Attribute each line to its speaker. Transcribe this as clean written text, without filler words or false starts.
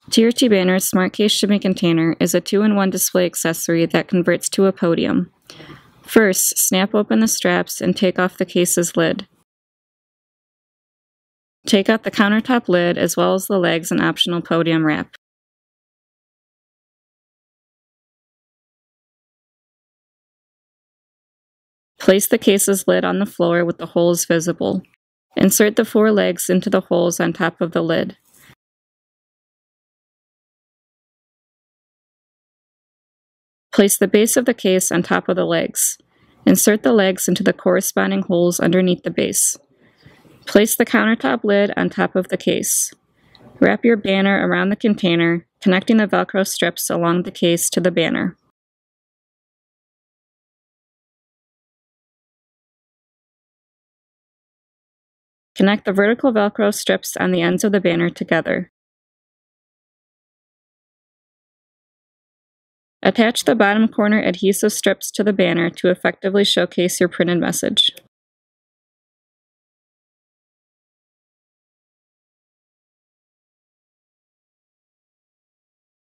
Speaker 1: TRT Banner's Smart Case Shipping Container is a 2-in-1 display accessory that converts to a podium. First, snap open the straps and take off the case's lid. Take out the countertop lid as well as the legs and optional podium wrap. Place the case's lid on the floor with the holes visible. Insert the 4 legs into the holes on top of the lid. Place the base of the case on top of the legs. Insert the legs into the corresponding holes underneath the base. Place the countertop lid on top of the case. Wrap your banner around the container, connecting the Velcro strips along the case to the banner. Connect the vertical Velcro strips on the ends of the banner together. Attach the bottom corner adhesive strips to the banner to effectively showcase your printed message.